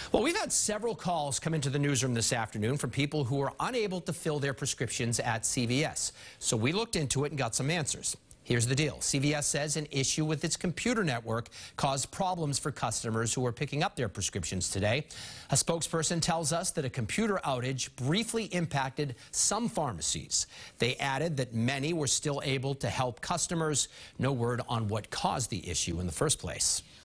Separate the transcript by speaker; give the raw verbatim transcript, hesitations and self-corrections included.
Speaker 1: Well, we've had several calls come into the newsroom this afternoon from people who are unable to fill their prescriptions at C V S. So we looked into it and got some answers. Here's the deal. C V S says an issue with its computer network caused problems for customers who were picking up their prescriptions today. A spokesperson tells us that a computer outage briefly impacted some pharmacies. They added that many were still able to help customers. No word on what caused the issue in the first place.